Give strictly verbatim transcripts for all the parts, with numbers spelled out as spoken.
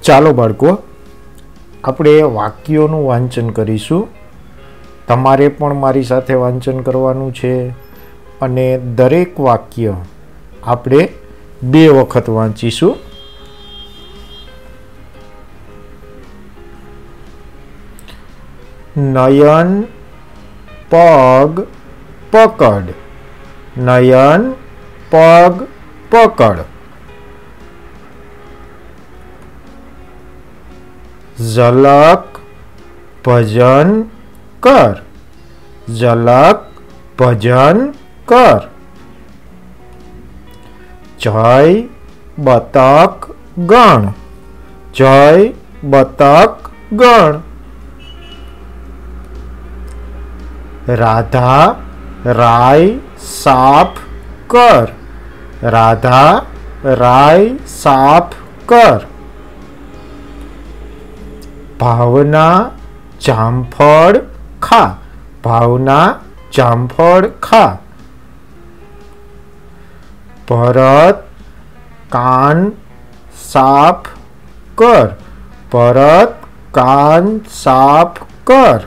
ચાલો બાળકો, આપણે વાક્યોનું વાંચન કરીશું. તમારે પણ મારી સાથે વાંચન કરવાનું છે અને દરેક વાક્ય આપણે બે વખત વાંચીશું. નયન પગ પકડ. નયન પગ પકડ. ઝલક ભજન કર. ઝલક ભજન કર. જય બતક ગણ. જય બતક ગણ. રાધા રાય સાફ કર. રાધા રાય સાફ કર. ભાવના જામફળ ખા. ભાવના જામફળ ખા. ભરત કાન સાફ કર. ભરત કાન સાફ કર.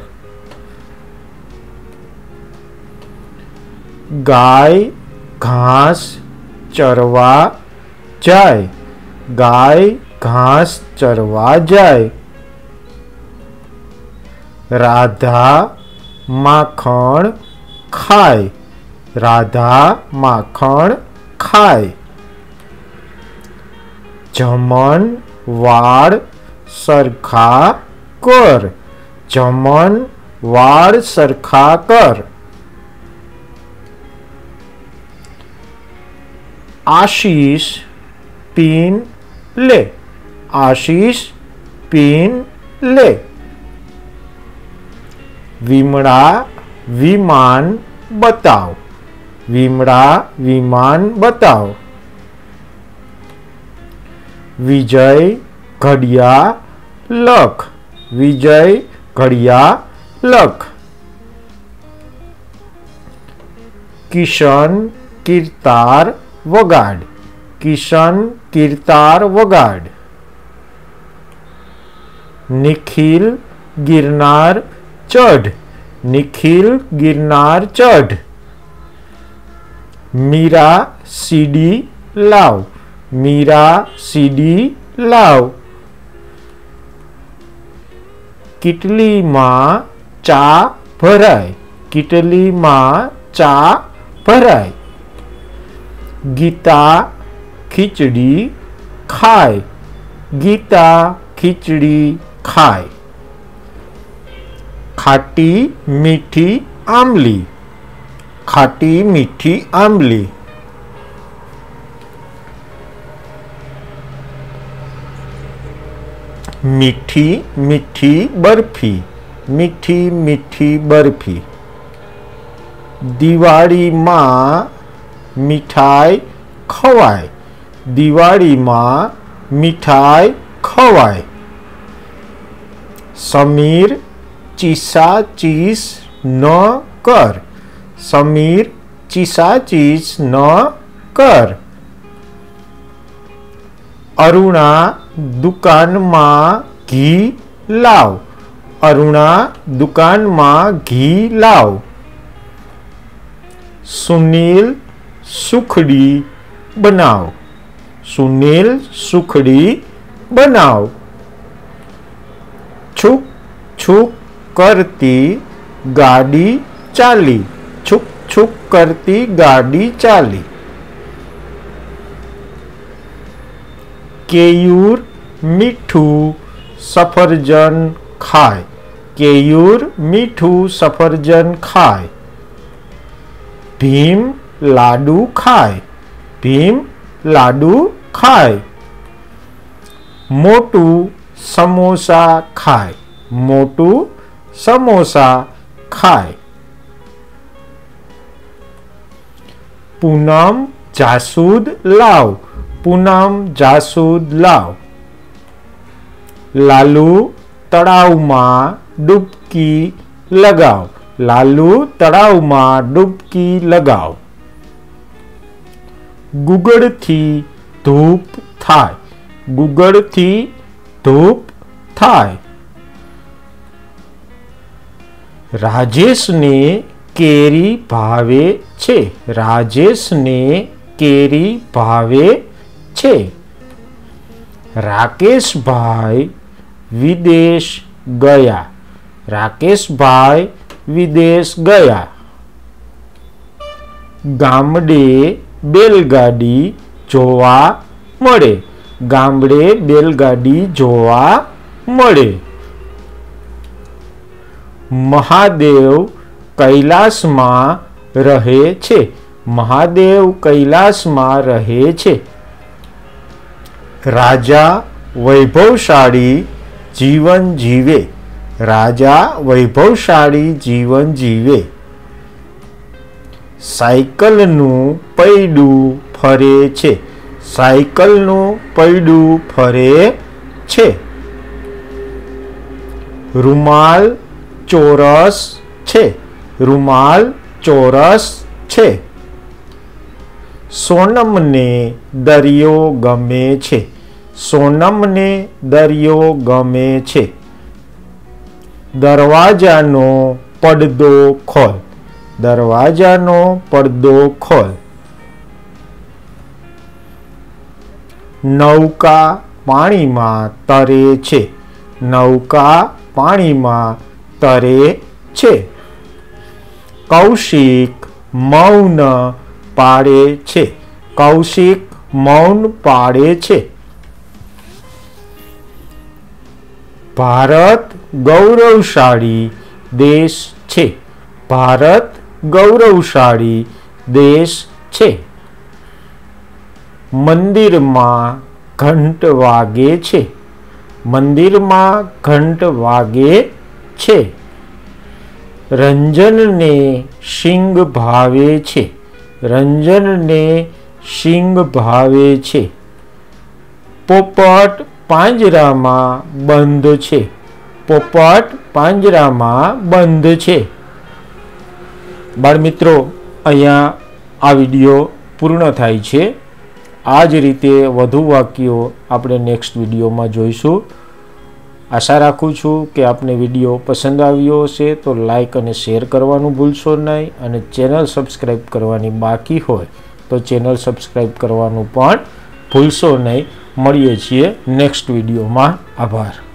ગાય ઘાસ ચરવા જાય. ગાય ઘાસ ચરવા જાય. રાધા માખણ ખાય. રાધા માખણ ખાય. જમન વાળ સરખા કર. જમન વાળ સરખા કર. આશીષ પીન લે. આશીષ પીન લે. વિમળા વિમાન બતાવ. વિમળા વિમાન બતાવ. વિજય ઘડિયા લખ. વિજય ઘડિયા લખ. કિશન કીર્તાર વગાડ. કિશન કીર્તાર વગાડ. નિખિલ ગિરનાર ચઢ. નિખિલ ગિરનાર ચઢ. મીરા સીડી લાવ. મીરા સીડી લાવ. કીટલીમાં ચા ભરાય. કીટલીમાં ચા ભરાય. ગીતા ખીચડી ખાય. ગીતા ખીચડી ખાય. ખાટી મીઠી આંબલી. ખાટી મીઠી આંબલી. મીઠી મીઠી બરફી. મીઠી મીઠી બરફી. દિવાળીમાં મીઠાઈ ખવાય. દિવાળીમાં મીઠાઈ ખવાય. સમીર ચીસાચીસ ન કર. સમીર ચીસાચીસ ન કર. અરુણા દુકાનમાં ઘી લાવ. અરુણા દુકાનમાં ઘી લાવ. સુનિલ સુખડી બનાવ. સુનિલ સુખડી બનાવ. છુક છુક કરતી ગાડી ચાલી. છુક છુક કરતી ગાડી ચાલી. કેયુર મીઠું સફરજન ખાય. કેયુર મીઠું સફરજન ખાય. ભીમ લાડુ ખાય. ભીમ લાડુ ખાય. મોટું સમોસા ખાય. મોટું સમોસા ખાય. પૂનમ જાસૂદ લાવ. પૂનમ જાસૂદ લાવ. લાલુ તળાવમાં ડૂબકી લગાવ. લાલુ તળાવમાં ડૂબકી લગાવ. ગુગળથી ધૂપ થાય. ગુગળથી ધૂપ થાય. રાજેશને કેરી ભાવે છે. રાજેશને કેરી ભાવે છે. રાકેશભાઈ વિદેશ ગયા. રાકેશભાઈ વિદેશ ગયા. ગામડે બેલગાડી જોવા મળે. ગામડે બેલગાડી જોવા મળે. મહાદેવ કૈલાસમાં રહે છે. મહાદેવ કૈલાસમાં રહે છે. રાજા વૈભવશાળી જીવન જીવે. રાજા વૈભવશાળી જીવન જીવે. સાયકલનું પૈડું ફરે છે. સાયકલનું પૈડું ફરે છે. રૂમાલ ચોરસ છે. રૂમાલ ચોરસ છે. સોનમને દરિયો ગમે છે. સોનમને દરિયો ગમે છે. દરવાજાનો પડદો ખોલ. દરવાજાનો પડદો ખોલ. નૌકા પાણીમાં તરે છે. નૌકા પાણીમાં તરે છે. કૌશિક મૌન પાડે છે. કૌશિક મૌન પાડે છે. ભારત ગૌરવશાળી દેશ છે. ભારત ગૌરવશાળી દેશ છે. મંદિરમાં ઘંટ વાગે છે. મંદિરમાં ઘંટ વાગે છે. રંજનને શીંગ ભાવે છે. રંજનને શીંગ ભાવે છે. પોપટ પાંજરામાં બંધ છે. પોપટ પાંજરામાં બંધ છે. બાળમિત્રો, અહીંયા આ વિડીયો પૂર્ણ થાય છે. આ જ રીતે વધુ વાક્યો આપણે નેક્સ્ટ વિડીયોમાં જોઈશું. આશા રાખું છું કે આપને વિડીયો પસંદ આવ્યો હશે તો લાઈક અને શેર કરવાનું ભૂલશો નહીં, અને ચેનલ સબસ્ક્રાઈબ કરવાની બાકી હોય તો ચેનલ સબસ્ક્રાઈબ કરવાનું પણ ભૂલશો નહીં. મળીએ છીએ નેક્સ્ટ વિડીયોમાં. આભાર.